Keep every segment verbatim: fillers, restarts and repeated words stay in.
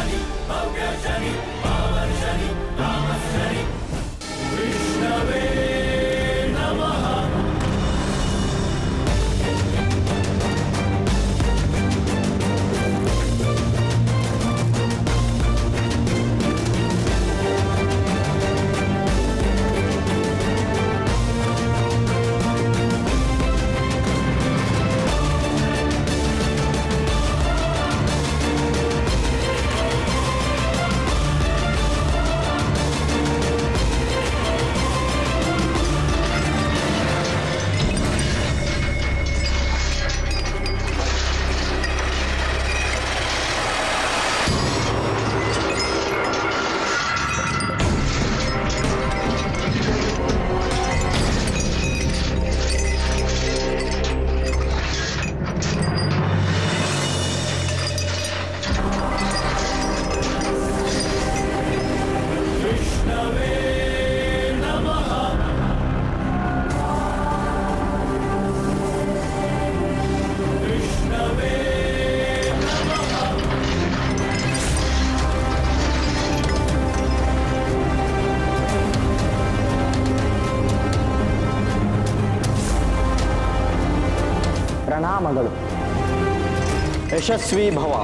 ಪ್ರಣಾಮಗಳು. ಯಶಸ್ವಿ ಭವ.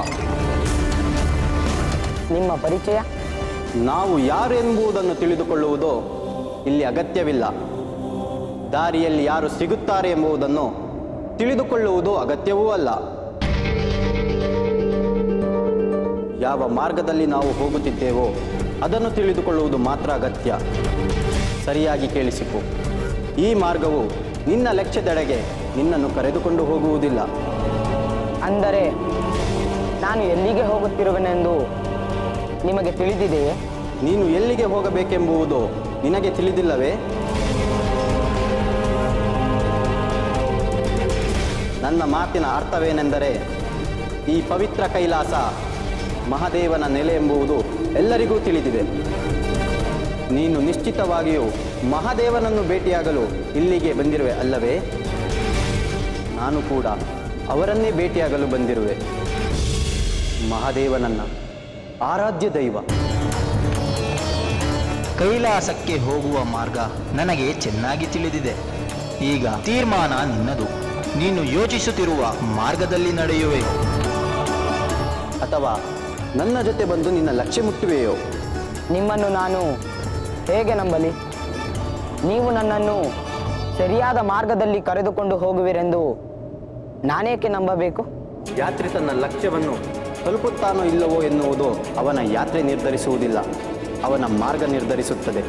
ನಿಮ್ಮ ಪರಿಚಯ? ನಾವು ಯಾರೆಂಬುದನ್ನು ತಿಳಿದುಕೊಳ್ಳುವುದು ಇಲ್ಲಿ ಅಗತ್ಯವಿಲ್ಲ. ದಾರಿಯಲ್ಲಿ ಯಾರು ಸಿಗುತ್ತಾರೆ ಎಂಬುದನ್ನು ತಿಳಿದುಕೊಳ್ಳುವುದು ಅಗತ್ಯವೂ ಅಲ್ಲ. ಯಾವ ಮಾರ್ಗದಲ್ಲಿ ನಾವು ಹೋಗುತ್ತಿದ್ದೇವೋ ಅದನ್ನು ತಿಳಿದುಕೊಳ್ಳುವುದು ಮಾತ್ರ ಅಗತ್ಯ. ಸರಿಯಾಗಿ ಕೇಳಿಸಿಕೊ. ಈ ಮಾರ್ಗವು ನಿನ್ನ ಲಕ್ಷ್ಯದೆಡೆಗೆ ನಿನ್ನನ್ನು ಕರೆದುಕೊಂಡು ಹೋಗುವುದಿಲ್ಲ. ಅಂದರೆ ನಾನು ಎಲ್ಲಿಗೆ ಹೋಗುತ್ತಿರುವೆನೆಂದು ನಿಮಗೆ ತಿಳಿದಿದೆಯೇ? ನೀನು ಎಲ್ಲಿಗೆ ಹೋಗಬೇಕೆಂಬುದು ನಿನಗೆ ತಿಳಿದಿಲ್ಲವೇ? ನನ್ನ ಮಾತಿನ ಅರ್ಥವೇನೆಂದರೆ, ಈ ಪವಿತ್ರ ಕೈಲಾಸ ಮಹಾದೇವನ ನೆಲೆ ಎಂಬುದು ಎಲ್ಲರಿಗೂ ತಿಳಿದಿದೆ. ನೀನು ನಿಶ್ಚಿತವಾಗಿಯೂ ಮಹಾದೇವನನ್ನು ಭೇಟಿಯಾಗಲು ಇಲ್ಲಿಗೆ ಬಂದಿರುವೆ ಅಲ್ಲವೇ? ನಾನು ಕೂಡ ಅವರನ್ನೇ ಭೇಟಿಯಾಗಲು ಬಂದಿರುವೆ. ಮಹಾದೇವನನ್ನ ಆರಾಧ್ಯ ದೈವ. ಕೈಲಾಸಕ್ಕೆ ಹೋಗುವ ಮಾರ್ಗ ನನಗೆ ಚೆನ್ನಾಗಿ ತಿಳಿದಿದೆ. ಈಗ ತೀರ್ಮಾನ ನಿನ್ನದು. ನೀನು ಯೋಚಿಸುತ್ತಿರುವ ಮಾರ್ಗದಲ್ಲಿ ನಡೆಯುವೆಯೋ ಅಥವಾ ನನ್ನ ಜೊತೆ ಬಂದು ನಿನ್ನ ಲಕ್ಷ್ಯ ಮುಟ್ಟುವೆಯೋ? ನಿಮ್ಮನ್ನು ನಾನು ಹೇಗೆ ನಂಬಲಿ? ನೀವು ನನ್ನನ್ನು ಸರಿಯಾದ ಮಾರ್ಗದಲ್ಲಿ ಕರೆದುಕೊಂಡು ಹೋಗುವಿರೆಂದು ನಾನೇಕೆ ನಂಬಬೇಕು? ಯಾತ್ರಿ ತನ್ನ ಲಕ್ಷ್ಯವನ್ನು ತಲುಪುತ್ತಾನೋ ಇಲ್ಲವೋ ಎನ್ನುವುದು ಅವನ ಯಾತ್ರೆ ನಿರ್ಧರಿಸುವುದಿಲ್ಲ, ಅವನ ಮಾರ್ಗ ನಿರ್ಧರಿಸುತ್ತದೆ.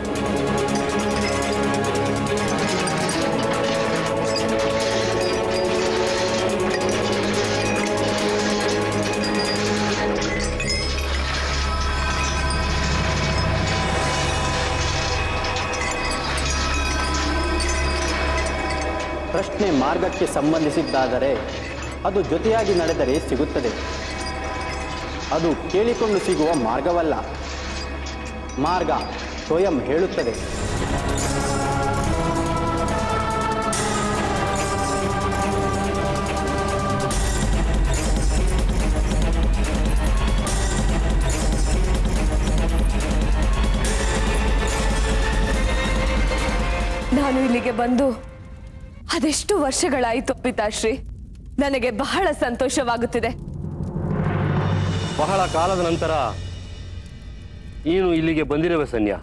ಪ್ರಶ್ನೆ ಮಾರ್ಗಕ್ಕೆ ಸಂಬಂಧಿಸಿದ್ದಾದರೆ ಅದು ಜೊತೆಯಾಗಿ ನಡೆದರೆ ಸಿಗುತ್ತದೆ. ಅದು ಕೇಳಿಕೊಂಡು ಸಿಗುವ ಮಾರ್ಗವಲ್ಲ. ಮಾರ್ಗ ಸ್ವಯಂ ಹೇಳುತ್ತದೆ. ನಾನು ಇಲ್ಲಿಗೆ ಬಂದು ಅದೆಷ್ಟು ವರ್ಷಗಳಾಯಿತು ಪಿತಾಶ್ರೀ. ನನಗೆ ಬಹಳ ಸಂತೋಷವಾಗುತ್ತಿದೆ. ಬಹಳ ಕಾಲದ ನಂತರ ನೀನು ಇಲ್ಲಿಗೆ ಬಂದಿರುವೆ ಸನ್ಯಾ.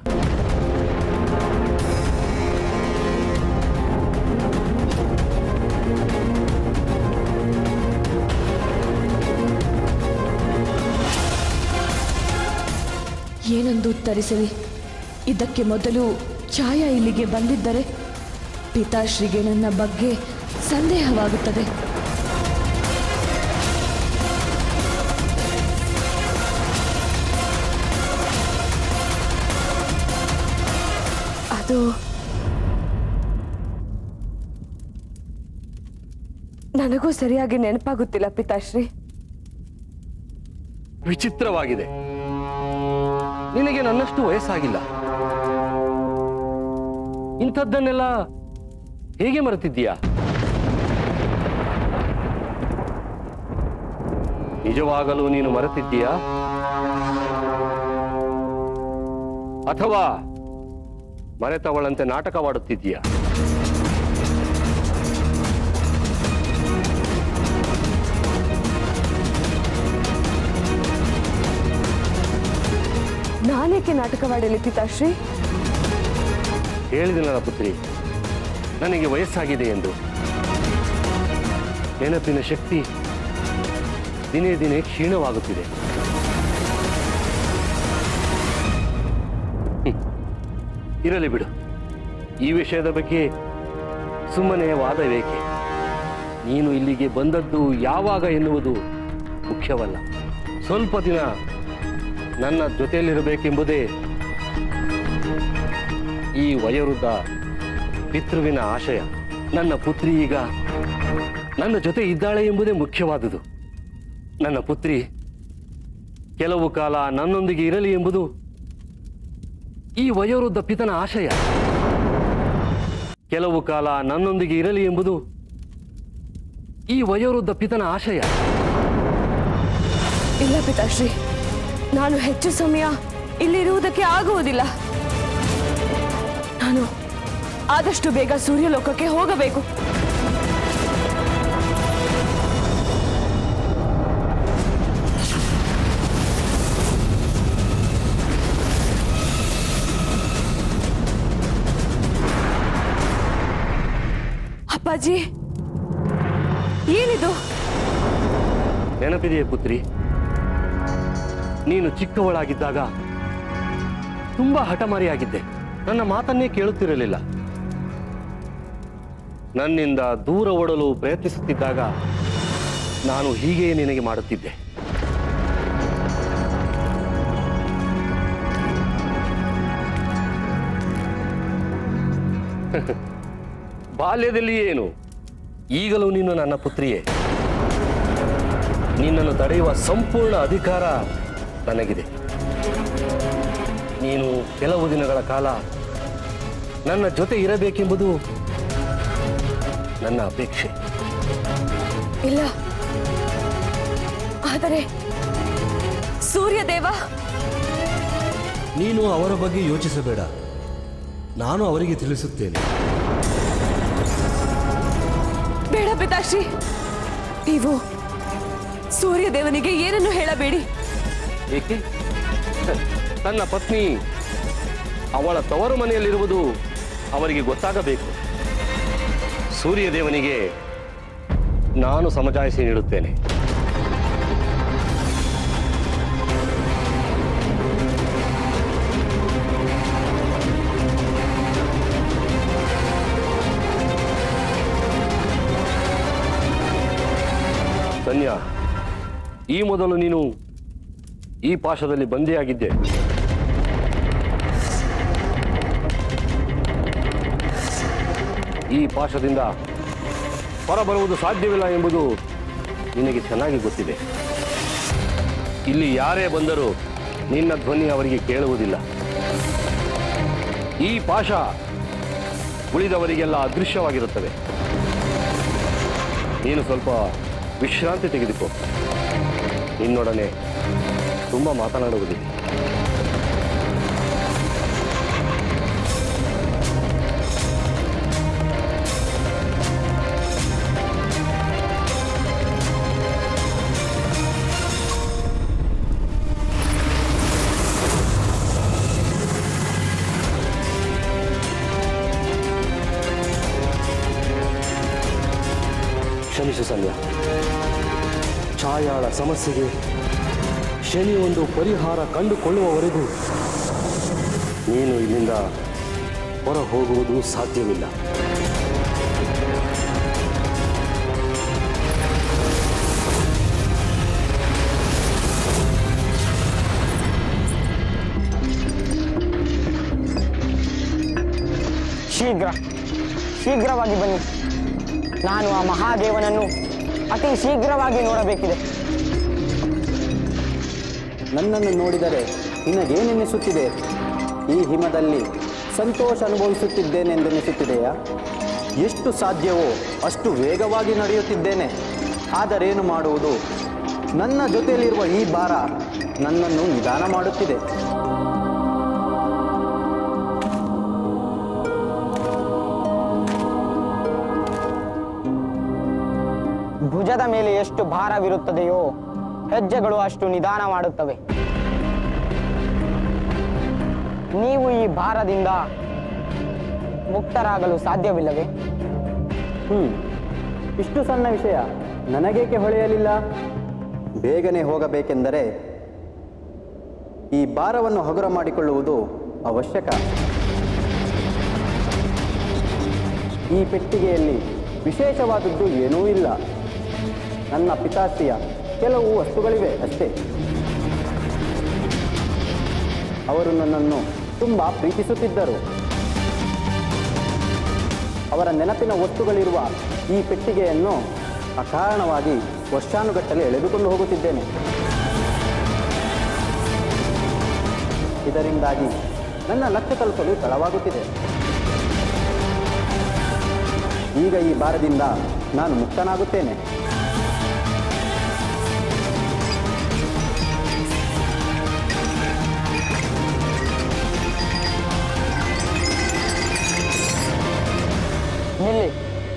ಏನೆಂದು ಉತ್ತರಿಸಲಿ? ಇದಕ್ಕೆ ಮೊದಲು ಛಾಯಾ ಇಲ್ಲಿಗೆ ಬಂದಿದ್ದರೆ ಪಿತಾಶ್ರೀಗೆ ನನ್ನ ಬಗ್ಗೆ ಸಂದೇಹವಾಗುತ್ತದೆ. ಅದು ನನಗೂ ಸರಿಯಾಗಿ ನೆನಪಾಗುತ್ತಿಲ್ಲ ಪಿತಾಶ್ರೀ. ವಿಚಿತ್ರವಾಗಿದೆ. ನಿನಗೆ ನನ್ನಷ್ಟು ವಯಸ್ಸಾಗಿಲ್ಲ. ಇಂಥದ್ದನ್ನೆಲ್ಲ ಹೇಗೆ ಮರೆತಿದ್ದೀಯಾ? ನಿಜವಾಗಲೂ ನೀನು ಮರೆತಿದ್ದೀಯಾ ಅಥವಾ ಮರೆತವಳಂತೆ ನಾಟಕವಾಡುತ್ತಿದ್ದೀಯಾ? ನಾನೇಕೆ ನಾಟಕವಾಡಲಿ ಪಿತಾಶ್ರೀ? ಹೇಳಿದಿನಲ್ಲ ಪುತ್ರಿ, ನನಗೆ ವಯಸ್ಸಾಗಿದೆ ಎಂದು. ನೆನಪಿನ ಶಕ್ತಿ ದಿನೇ ದಿನೇ ಕ್ಷೀಣವಾಗುತ್ತಿದೆ. ಇರಲಿ ಬಿಡು, ಈ ವಿಷಯದ ಬಗ್ಗೆ ಸುಮ್ಮನೆ ವಾದವೇಕೆ? ನೀನು ಇಲ್ಲಿಗೆ ಬಂದದ್ದು ಯಾವಾಗ ಎನ್ನುವುದು ಮುಖ್ಯವಲ್ಲ. ಸ್ವಲ್ಪ ದಿನ ನನ್ನ ಜೊತೆಯಲ್ಲಿರಬೇಕೆಂಬುದೇ ಈ ವಯೋವೃದ್ಧ ಪಿತೃವಿನ ಆಶಯ. ನನ್ನ ಪುತ್ರಿ ಈಗ ನನ್ನ ಜೊತೆ ಇದ್ದಾಳೆ ಎಂಬುದೇ ಮುಖ್ಯವಾದುದು. ನನ್ನ ಪುತ್ರಿ ಕೆಲವು ಕಾಲ ನನ್ನೊಂದಿಗೆ ಇರಲಿ ಎಂಬುದು ಈ ವಯೋವೃದ್ಧ ಪಿತನ ಆಶಯ. ಕೆಲವು ಕಾಲ ನನ್ನೊಂದಿಗೆ ಇರಲಿ ಎಂಬುದು ಈ ವಯೋವೃದ್ಧ ಪಿತನ ಆಶಯ. ಇಲ್ಲ ಪಿತಾಶ್ರೀ, ನಾನು ಹೆಚ್ಚು ಸಮಯ ಇಲ್ಲಿರುವುದಕ್ಕೆ ಆಗುವುದಿಲ್ಲ. ನಾನು ಆದಷ್ಟು ಬೇಗ ಸೂರ್ಯಲೋಕಕ್ಕೆ ಹೋಗಬೇಕು. ಅಪ್ಪಾಜಿ, ಏನಿದು? ನೆನಪಿದೆಯೇ ಪುತ್ರಿ, ನೀನು ಚಿಕ್ಕವಳಾಗಿದ್ದಾಗ ತುಂಬಾ ಹಠಮಾರಿಯಾಗಿದ್ದೆ. ನನ್ನ ಮಾತನ್ನೇ ಕೇಳುತ್ತಿರಲಿಲ್ಲ. ನನ್ನಿಂದ ದೂರ ಓಡಲು ಪ್ರಯತ್ನಿಸುತ್ತಿದ್ದಾಗ ನಾನು ಹೀಗೆಯೇ ನಿನಗೆ ಮಾಡುತ್ತಿದ್ದೆ. ಬಾಲ್ಯದಲ್ಲಿ ಏನು, ಈಗಲೂ ನೀನು ನನ್ನ ಪುತ್ರಿಯೇ. ನಿನ್ನನ್ನು ತಡೆಯುವ ಸಂಪೂರ್ಣ ಅಧಿಕಾರ ನನಗಿದೆ. ನೀನು ಕೆಲವು ದಿನಗಳ ಕಾಲ ನನ್ನ ಜೊತೆ ಇರಬೇಕೆಂಬುದು ನನ್ನ ಅಪೇಕ್ಷೆ. ಇಲ್ಲ, ಆದರೆ ಸೂರ್ಯದೇವ, ನೀನು ಅವರ ಬಗ್ಗೆ ಯೋಚಿಸಬೇಡ, ನಾನು ಅವರಿಗೆ ತಿಳಿಸುತ್ತೇನೆ. ಬೇಡ ಪಿತಾಶ್ರೀ, ನೀವು ಸೂರ್ಯದೇವನಿಗೆ ಏನನ್ನು ಹೇಳಬೇಡಿ. ಏಕೆ? ತನ್ನ ಪತ್ನಿ ಅವಳ ತವರು ಮನೆಯಲ್ಲಿರುವುದು ಅವರಿಗೆ ಗೊತ್ತಾಗಬೇಕು. ಸೂರ್ಯದೇವನಿಗೆ ನಾನು ಸಮಜಾಯಿಸಿ ನೀಡುತ್ತೇನೆ. ಧನ್ಯ, ಈ ಮೊದಲು ನೀನು ಈ ಪಾಶದಲ್ಲಿ ಬಂದಿಯಾಗಿದ್ದೆ. ಈ ಪಾಶದಿಂದ ಹೊರಬರುವುದು ಸಾಧ್ಯವಿಲ್ಲ ಎಂಬುದು ನಿನಗೆ ಚೆನ್ನಾಗಿ ಗೊತ್ತಿದೆ. ಇಲ್ಲಿ ಯಾರೇ ಬಂದರೂ ನಿನ್ನ ಧ್ವನಿ ಅವರಿಗೆ ಕೇಳುವುದಿಲ್ಲ. ಈ ಪಾಶ ಉಳಿದವರಿಗೆಲ್ಲ ಅದೃಶ್ಯವಾಗಿರುತ್ತದೆ. ನೀನು ಸ್ವಲ್ಪ ವಿಶ್ರಾಂತಿ ತೆಗೆದುಕೋ. ನಿನ್ನೊಡನೆ ತುಂಬ ಮಾತನಾಡುವುದಿಲ್ಲ. ಕ್ಷಮಿಸು ಸಂಧ್ಯಾ, ಛಾಯಾಳ ಸಮಸ್ಯೆಗೆ ಶನಿ ಒಂದು ಪರಿಹಾರ ಕಂಡುಕೊಳ್ಳುವವರೆಗೂ ನೀನು ಇಲ್ಲಿಂದ ಹೊರ ಹೋಗುವುದು ಸಾಧ್ಯವಿಲ್ಲ. ಶೀಘ್ರ ಶೀಘ್ರವಾಗಿ ಬನ್ನಿ. ನಾನು ಆ ಮಹಾದೇವನನ್ನು ಅತಿ ಶೀಘ್ರವಾಗಿ ನೋಡಬೇಕಿದೆ. ನನ್ನನ್ನು ನೋಡಿದರೆ ನಿನಗೇನೆನಿಸುತ್ತಿದೆ? ಈ ಹಿಮದಲ್ಲಿ ಸಂತೋಷ ಅನುಭವಿಸುತ್ತಿದ್ದೇನೆಂದೆನಿಸುತ್ತಿದೆಯಾ? ಎಷ್ಟು ಸಾಧ್ಯವೋ ಅಷ್ಟು ವೇಗವಾಗಿ ನಡೆಯುತ್ತಿದ್ದೇನೆ. ಆದರೇನು ಮಾಡುವುದು? ನನ್ನ ಜೊತೆಯಲ್ಲಿರುವ ಈ ಭಾರ ನನ್ನನ್ನು ನಿಧಾನ ಮಾಡುತ್ತಿದೆ. ಭುಜದ ಮೇಲೆ ಎಷ್ಟು ಭಾರವಿರುತ್ತದೆಯೋ ಹೆಜ್ಜೆಗಳು ಅಷ್ಟು ನಿಧಾನ ಮಾಡುತ್ತವೆ. ನೀವು ಈ ಭಾರದಿಂದ ಮುಕ್ತರಾಗಲು ಸಾಧ್ಯವಿಲ್ಲವೇ? ಹ್ಮ್ ಇಷ್ಟು ಸಣ್ಣ ವಿಷಯ ನನಗೇಕೆ ಹೊಳೆಯಲಿಲ್ಲ? ಬೇಗನೆ ಹೋಗಬೇಕೆಂದರೆ ಈ ಭಾರವನ್ನು ಹಗುರ ಮಾಡಿಕೊಳ್ಳುವುದು ಅವಶ್ಯಕ. ಈ ಪೆಟ್ಟಿಗೆಯಲ್ಲಿ ವಿಶೇಷವಾದದ್ದು ಏನೂ ಇಲ್ಲ. ನನ್ನ ಪಿತಾಶ್ರಿಯ ಕೆಲವು ವಸ್ತುಗಳಿವೆ ಅಷ್ಟೇ. ಅವರು ನನ್ನನ್ನು ತುಂಬ ಪ್ರೀತಿಸುತ್ತಿದ್ದರು. ಅವರ ನೆನಪಿನ ವಸ್ತುಗಳಿರುವ ಈ ಪೆಟ್ಟಿಗೆಯನ್ನು ಅಕಾರಣವಾಗಿ ವರ್ಷಾನುಗಟ್ಟಲೆ ಎಳೆದುಕೊಂಡು ಹೋಗುತ್ತಿದ್ದೇನೆ. ಇದರಿಂದಾಗಿ ನನ್ನ ಲಕ್ಷ್ಯ ತಲುಪಲು ತಡವಾಗುತ್ತಿದೆ. ಈಗ ಈ ಭಾರದಿಂದ ನಾನು ಮುಕ್ತನಾಗುತ್ತೇನೆ. ನಿಲ್ಲಿ.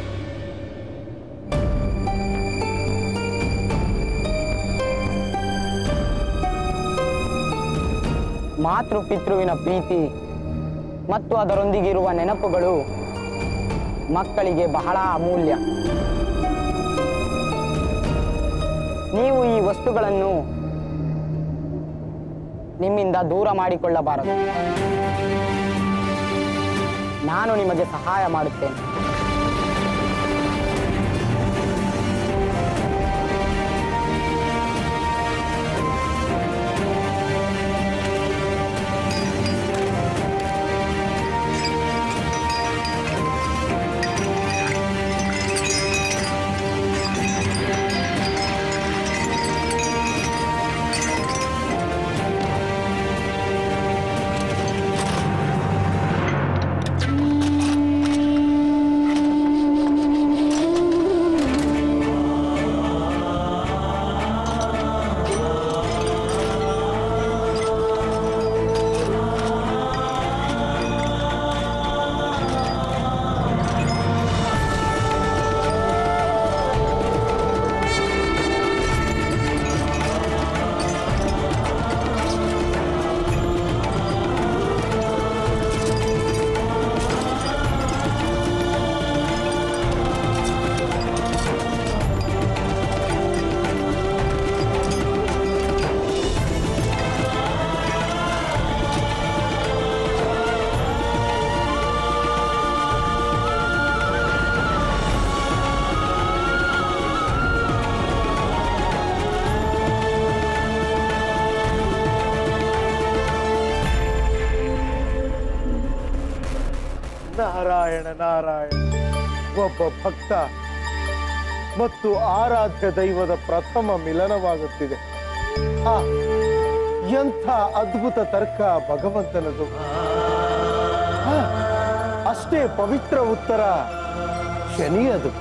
ಮಾತೃ ಪಿತೃವಿನ ಪ್ರೀತಿ ಮತ್ತು ಅದರೊಂದಿಗಿರುವ ನೆನಪುಗಳು ಮಕ್ಕಳಿಗೆ ಬಹಳ ಅಮೂಲ್ಯ. ನೀವು ಈ ವಸ್ತುಗಳನ್ನು ನಿಮ್ಮಿಂದ ದೂರ ಮಾಡಿಕೊಳ್ಳಬಾರದು. ನಾನು ನಿಮಗೆ ಸಹಾಯ ಮಾಡುತ್ತೇನೆ. ನಾರಾಯಣ ನಾರಾಯಣ. ಒಬ್ಬ ಭಕ್ತ ಮತ್ತು ಆರಾಧ್ಯ ದೈವದ ಪ್ರಥಮ ಮಿಲನವಾಗುತ್ತಿದೆ. ಆ ಎಂಥ ಅದ್ಭುತ ತರ್ಕ ಭಗವಂತನದು. ಅಷ್ಟೇ ಪವಿತ್ರ ಉತ್ತರ ಶನಿಯದು.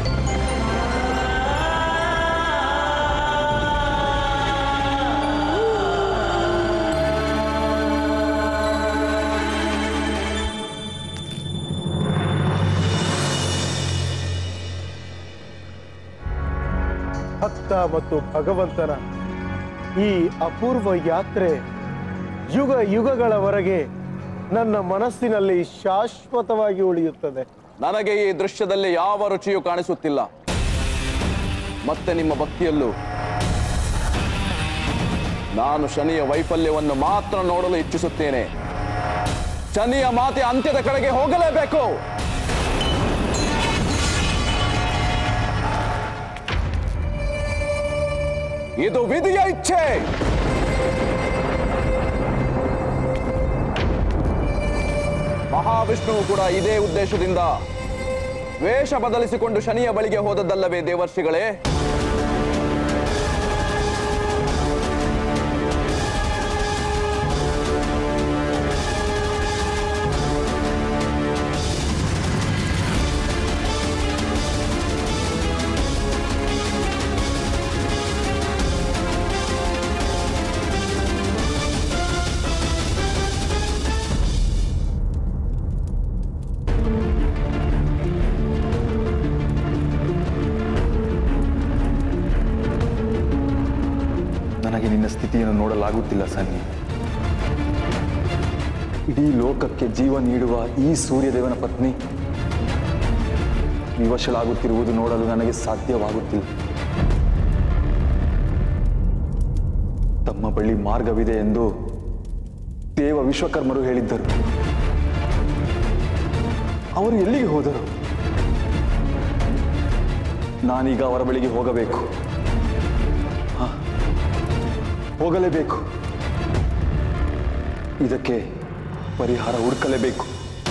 ಭಕ್ತ ಮತ್ತು ಭಗವಂತನ ಈ ಅಪೂರ್ವ ಯಾತ್ರೆ ಯುಗ ಯುಗಗಳವರೆಗೆ ನನ್ನ ಮನಸ್ಸಿನಲ್ಲಿ ಶಾಶ್ವತವಾಗಿ ಉಳಿಯುತ್ತದೆ. ನನಗೆ ಈ ದೃಶ್ಯದಲ್ಲಿ ಯಾವ ರುಚಿಯೂ ಕಾಣಿಸುತ್ತಿಲ್ಲ. ಮತ್ತೆ ನಿಮ್ಮ ಭಕ್ತಿಯಲ್ಲೂ ನಾನು ಶನಿಯ ವೈಫಲ್ಯವನ್ನು ಮಾತ್ರ ನೋಡಲು ಇಚ್ಛಿಸುತ್ತೇನೆ. ಶನಿಯ ಮಾತೆ ಅಂತ್ಯದ ಕಡೆಗೆ ಹೋಗಲೇಬೇಕು. ಇದು ವಿಧಿಯ ಇಚ್ಛೆ. ಮಹಾವಿಷ್ಣುವು ಕೂಡ ಇದೇ ಉದ್ದೇಶದಿಂದ ವೇಷ ಬದಲಿಸಿಕೊಂಡು ಶನಿಯ ಬಳಿಗೆ ಹೋದದ್ದಲ್ಲವೇ ದೇವರ್ಷಿಗಳೇ? ಸ್ಥಿತಿಯನ್ನು ನೋಡಲಾಗುತ್ತಿಲ್ಲ ಸನ್ನಿ. ಇಡೀ ಲೋಕಕ್ಕೆ ಜೀವ ನೀಡುವ ಈ ಸೂರ್ಯದೇವನ ಪತ್ನಿ ವಿವಶಳಾಗುತ್ತಿರುವುದು ನೋಡಲು ನನಗೆ ಸಾಧ್ಯವಾಗುತ್ತಿಲ್ಲ. ತಮ್ಮ ಬಳಿ ಮಾರ್ಗವಿದೆ ಎಂದು ದೇವ ವಿಶ್ವಕರ್ಮರು ಹೇಳಿದ್ದರು. ಅವರು ಎಲ್ಲಿಗೆ ಹೋದರು? ನಾನೀಗ ಅವರ ಬಳಿಗೆ ಹೋಗಬೇಕು. ಹ, ಹೋಗಲೇಬೇಕು. ಇದಕ್ಕೆ ಪರಿಹಾರ ಹುಡುಕಲೇಬೇಕು.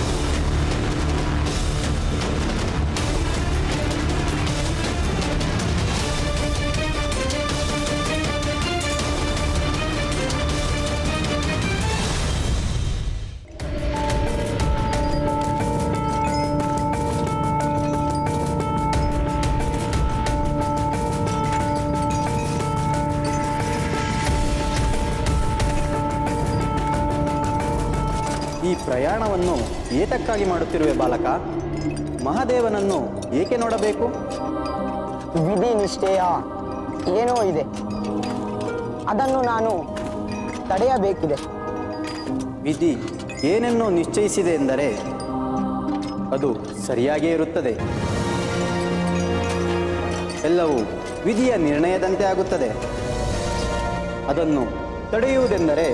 ಈ ಪ್ರಯಾಣವನ್ನು ಏತಕ್ಕಾಗಿ ಮಾಡುತ್ತಿರುವೆ ಬಾಲಕ? ಮಹಾದೇವನನ್ನು ಏಕೆ ನೋಡಬೇಕು? ವಿಧಿ ನಿಷ್ಠೆಯ ಏನೋ ಇದೆ, ಅದನ್ನು ನಾನು ತಡೆಯಬೇಕಿದೆ. ವಿಧಿ ಏನನ್ನೋ ನಿಶ್ಚಯಿಸಿದೆ ಎಂದರೆ ಅದು ಸರಿಯಾಗಿಯೇ ಇರುತ್ತದೆ. ಎಲ್ಲವೂ ವಿಧಿಯ ನಿರ್ಣಯದಂತೆ ಆಗುತ್ತದೆ. ಅದನ್ನು ತಡೆಯುವುದೆಂದರೆ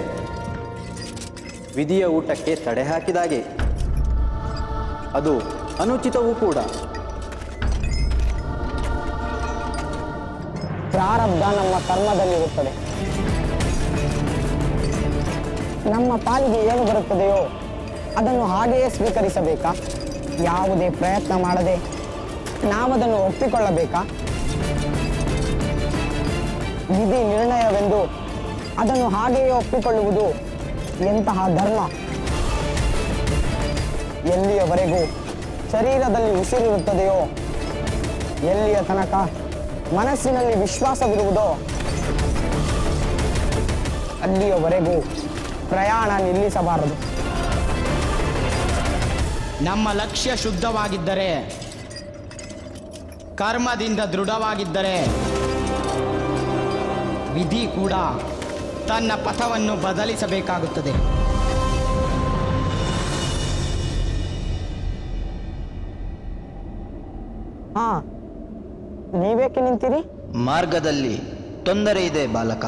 ವಿಧಿಯ ಊಟಕ್ಕೆ ತಡೆ ಹಾಕಿದಾಗೆ. ಅದು ಅನುಚಿತವೂ ಕೂಡ. ಪ್ರಾರಬ್ಧ ನಮ್ಮ ಕರ್ಮದಲ್ಲಿರುತ್ತದೆ. ನಮ್ಮ ಪಾಲಿಗೆ ಏನು ಬರುತ್ತದೆಯೋ ಅದನ್ನು ಹಾಗೆಯೇ ಸ್ವೀಕರಿಸಬೇಕಾ? ಯಾವುದೇ ಪ್ರಯತ್ನ ಮಾಡದೆ ನಾವದನ್ನು ಒಪ್ಪಿಕೊಳ್ಳಬೇಕಾ? ವಿಧಿ ನಿರ್ಣಯವೆಂದು ಅದನ್ನು ಹಾಗೆಯೇ ಒಪ್ಪಿಕೊಳ್ಳುವುದು ಎಂತಹ ಧರ್ಮ? ಎಲ್ಲಿಯವರೆಗೂ ಶರೀರದಲ್ಲಿ ಉಸಿರಿರುತ್ತದೆಯೋ, ಎಲ್ಲಿಯ ತನಕ ಮನಸ್ಸಿನಲ್ಲಿ ವಿಶ್ವಾಸವಿರುವುದೋ ಅಲ್ಲಿಯವರೆಗೂ ಪ್ರಯಾಣ ನಿಲ್ಲಿಸಬಾರದು. ನಮ್ಮ ಲಕ್ಷ್ಯ ಶುದ್ಧವಾಗಿದ್ದರೆ, ಕರ್ಮದಿಂದ ದೃಢವಾಗಿದ್ದರೆ, ವಿಧಿ ಕೂಡ ತನ್ನ ಪಥವನ್ನು ಬದಲಿಸಬೇಕಾಗುತ್ತದೆ. ಹಾ, ನೀವೇಕೆ ನಿಂತಿರಿ? ಮಾರ್ಗದಲ್ಲಿ ತೊಂದರೆ ಇದೆ ಬಾಲಕ.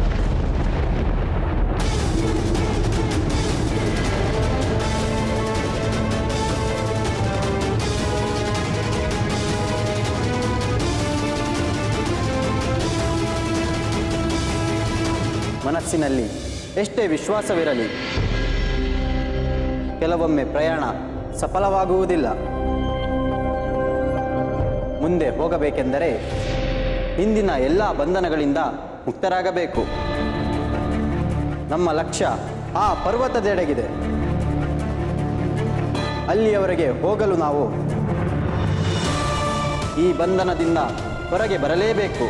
ಮನಸ್ಸಿನಲ್ಲಿ ಎಷ್ಟೇ ವಿಶ್ವಾಸವಿರಲಿ, ಕೆಲವೊಮ್ಮೆ ಪ್ರಯಾಣ ಸಫಲವಾಗುವುದಿಲ್ಲ. ಮುಂದೆ ಹೋಗಬೇಕೆಂದರೆ ಹಿಂದಿನ ಎಲ್ಲ ಬಂಧನಗಳಿಂದ ಮುಕ್ತರಾಗಬೇಕು. ನಮ್ಮ ಲಕ್ಷ್ಯ ಆ ಪರ್ವತದೆಡೆಗಿದೆ. ಅಲ್ಲಿಯವರೆಗೆ ಹೋಗಲು ನಾವು ಈ ಬಂಧನದಿಂದ ಹೊರಗೆ ಬರಲೇಬೇಕು.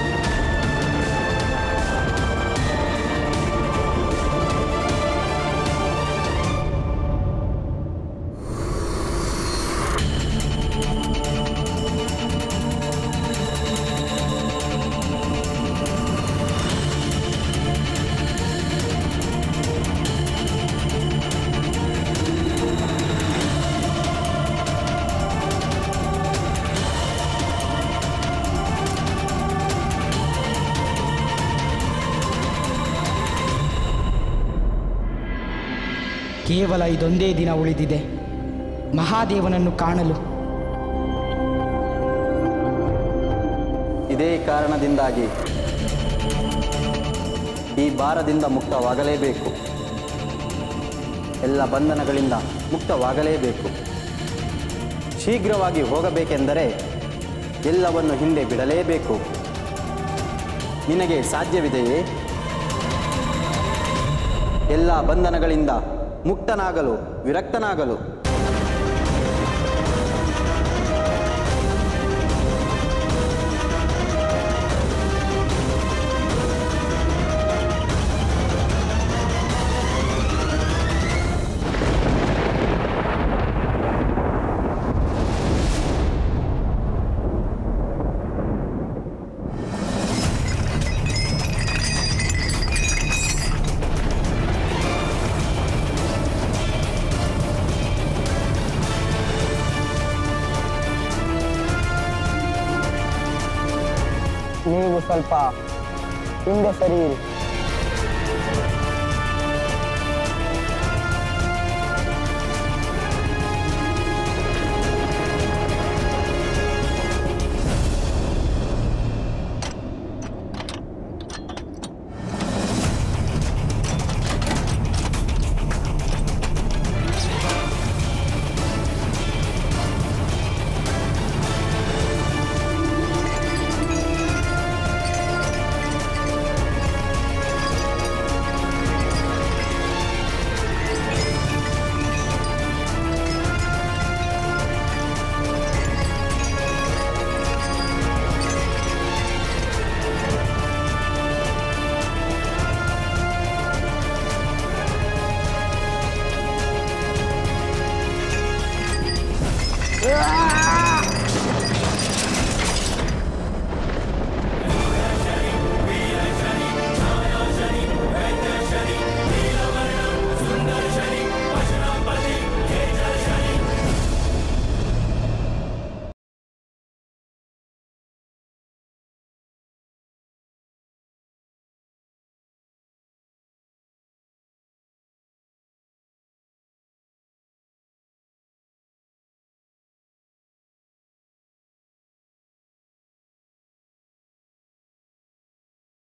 ಕೇವಲ ಇದೊಂದೇ ದಿನ ಉಳಿದಿದೆ ಮಹಾದೇವನನ್ನು ಕಾಣಲು. ಇದೇ ಕಾರಣದಿಂದಾಗಿ ಈ ಭಾರದಿಂದ ಮುಕ್ತವಾಗಲೇಬೇಕು. ಎಲ್ಲ ಬಂಧನಗಳಿಂದ ಮುಕ್ತವಾಗಲೇಬೇಕು. ಶೀಘ್ರವಾಗಿ ಹೋಗಬೇಕೆಂದರೆ ಎಲ್ಲವನ್ನು ಹಿಂದೆ ಬಿಡಲೇಬೇಕು. ನಿನಗೆ ಸಾಧ್ಯವಿದೆಯೇ? ಎಲ್ಲ ಬಂಧನಗಳಿಂದ ಮುಕ್ತನಾಗಲು, ವಿರಕ್ತನಾಗಲು? ಸ್ವಲ್ಪ ಹಿಂದೆ ಸರಿಯಿರಿ. Ah!